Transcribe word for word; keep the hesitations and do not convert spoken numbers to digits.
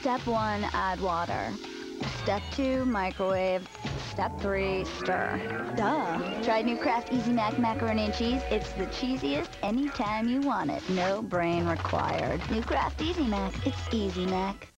Step one, add water. Step two, microwave. Step three, stir. Duh. Try new Kraft Easy Mac macaroni and cheese. It's the cheesiest anytime you want it. No brain required. New Kraft Easy Mac. It's Easy Mac.